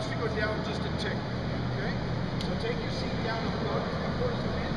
wants to go down just a tick. Okay? So take your seat down about 3/4 of an inch.